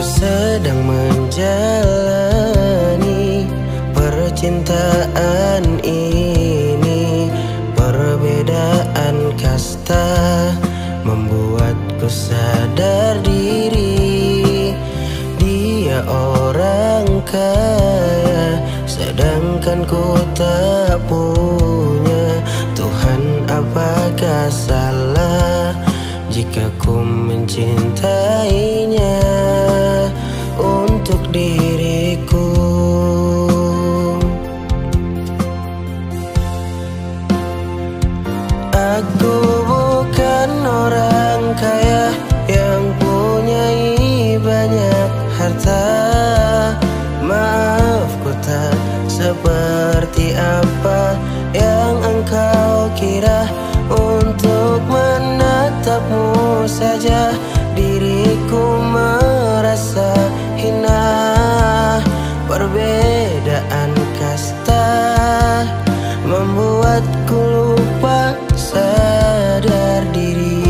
sedang menjalani percintaan ini. Perbedaan kasta membuatku sadar diri. Dia orang kaya, sedangkan ku tak punya. Tuhan, apakah salah jika ku mencintainya untuk diriku? Aku bukan orang kaya yang punyai banyak harta. Maaf, ku tak seperti apa yang engkau kira. Untuk menatapmu saja diriku merasa hina. Perbedaan kasta membuatku lupa sadar diri.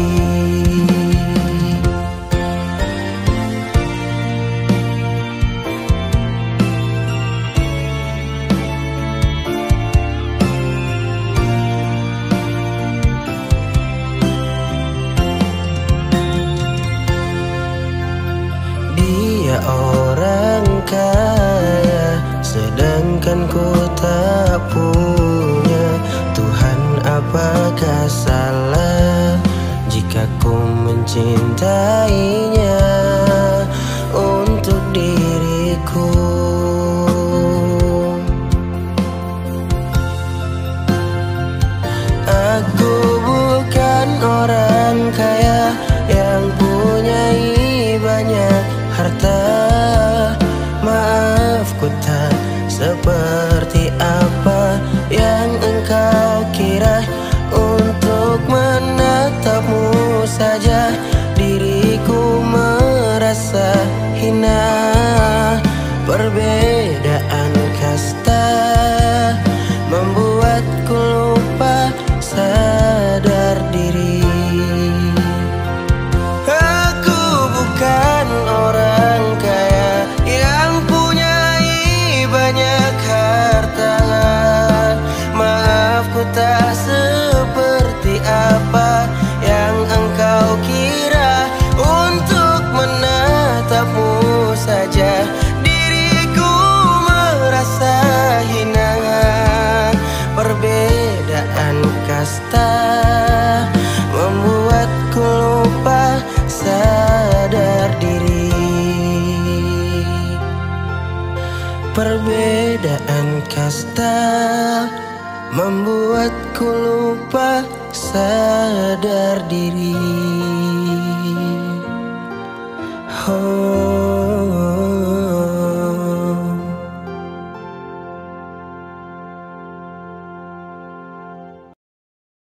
Dia orang kaya, sedangkan ku tak punya. Tuhan, apakah salah jika ku mencintainya untuk diriku? Aku bukan orang kaya yang punyai banyak harta. Maaf, ku tak seperti apa yang engkau kira. Untuk menatapmu saja diriku merasa hina. Perbedaan kasta membuatku lupa sadar diri. Aku bukan orang kaya yang punyai banyak harta. Maaf, ku tak seperti apa yang engkau kira. Untuk menatapmu saja diriku merasa hina. Perbedaan kasta membuatku lupa sadar diri. Perbedaan kasta membuatku lupa sadar diri. Oh.